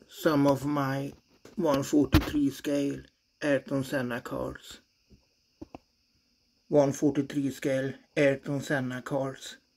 some of my 143 scale Ayrton Senna cars. 143 scale Ayrton Senna cars.